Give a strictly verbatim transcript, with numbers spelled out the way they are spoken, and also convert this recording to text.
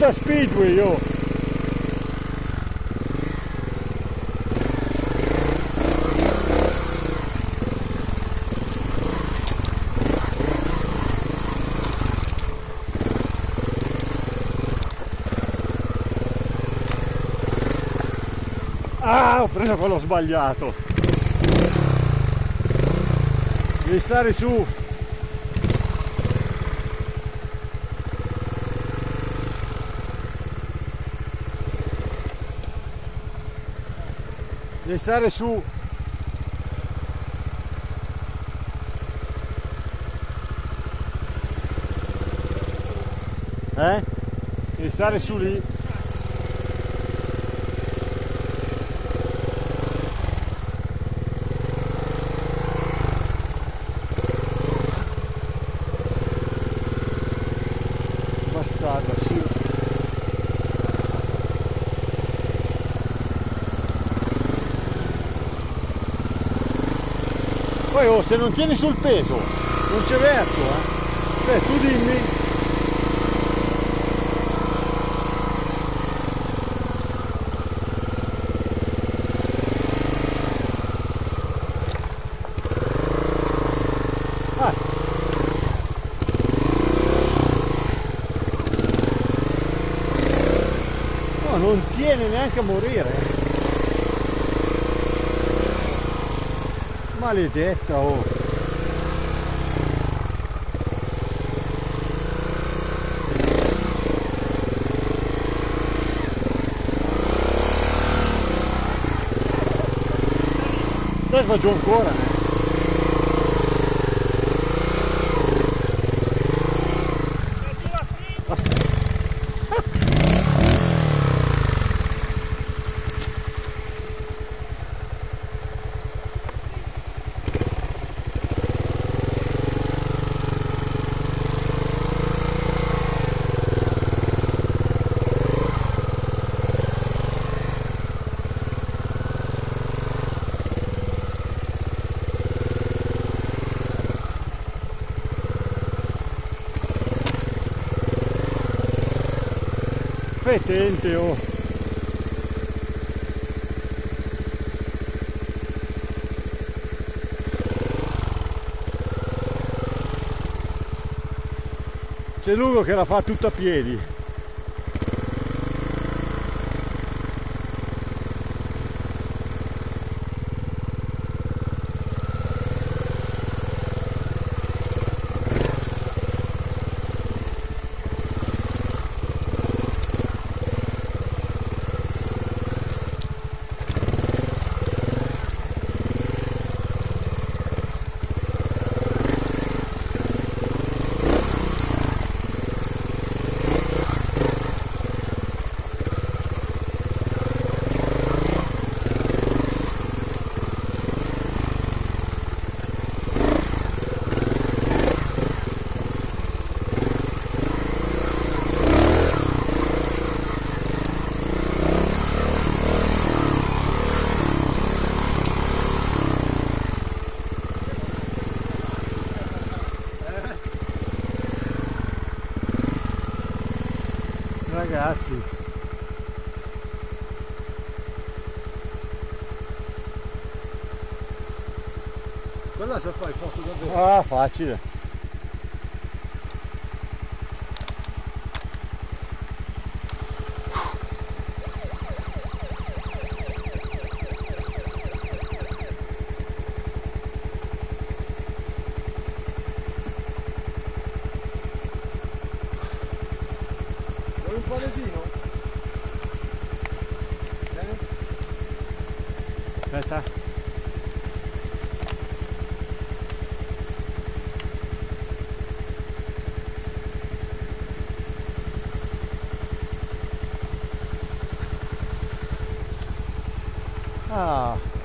da Speedway, oh! Ah, ho preso quello sbagliato. Devi stare su. Devi stare su. Eh? Devi stare su lì. Bastardo, sì. Poi oh, se non tieni sul peso non c'è verso, eh. Beh, tu dimmi. Ah. No, non tiene neanche a morire. Maledetta, oh! Adesso va giù ancora, eh! Fetente, oh! C'è Lugo che la fa tutta a piedi. Ragazzi, quella se fai foto davvero. ah, facile. Vuoi un panesino? Bene? Aspetta. Ah.